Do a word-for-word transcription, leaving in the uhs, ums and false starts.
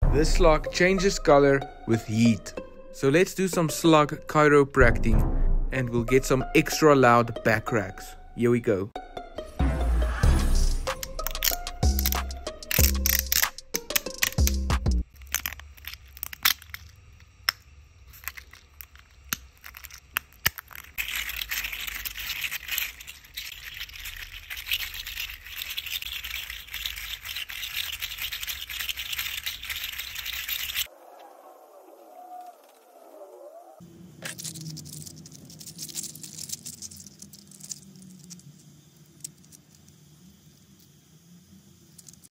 This slug changes color with heat. So let's do some slug chiropracting and we'll get some extra loud back cracks. Here we go.